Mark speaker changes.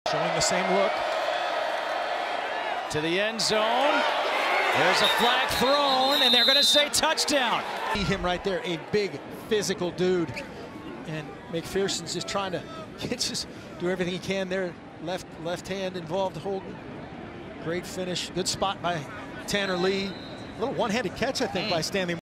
Speaker 1: Showing the same look. To the end zone. There's a flag thrown, and they're going to say touchdown. See him right there, a big physical dude. And McPherson's just trying to just do everything he can there. Left hand involved holding. Great finish. Good spot by Tanner Lee. A little one-handed catch, I think, by Stanley.